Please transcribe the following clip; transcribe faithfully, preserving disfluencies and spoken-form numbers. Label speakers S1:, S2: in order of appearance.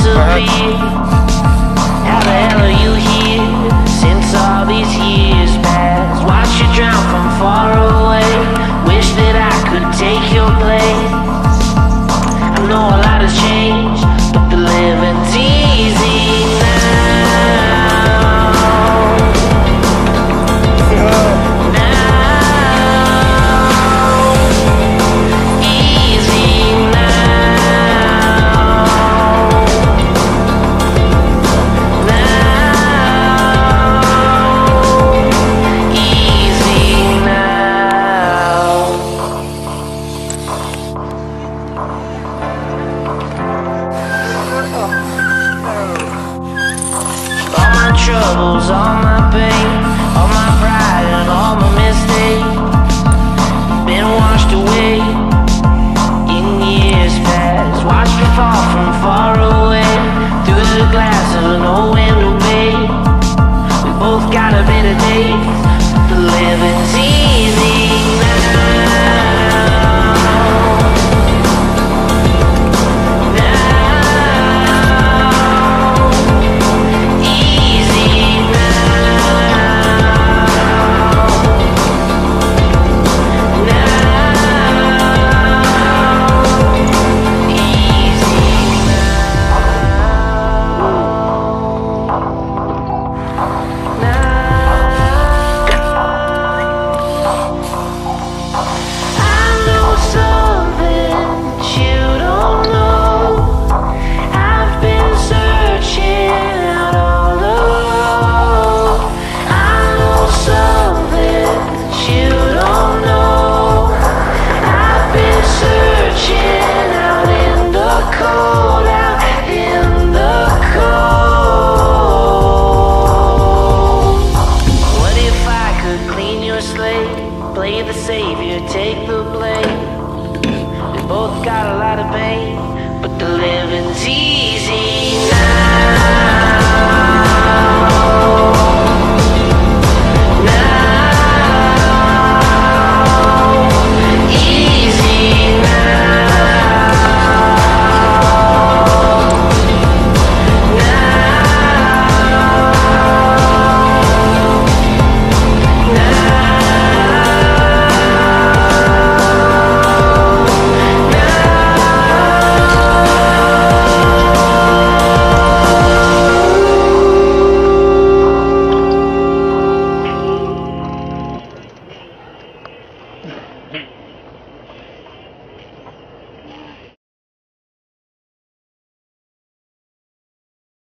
S1: persevere. How the hell are you here since all these years passed? Watch you drown from far away. Wish that I could take your place. I know a lot has changed, but the living's easy now. Troubles, all my pain, all my pride and all my mistakes been washed away in years past. Watch me fall from far away through the glass of an old window bay. We both got a bit of days, but the living's easy now. Play the savior, take the blame. We both got a lot of pain, but the living's easy now. Now, easy now.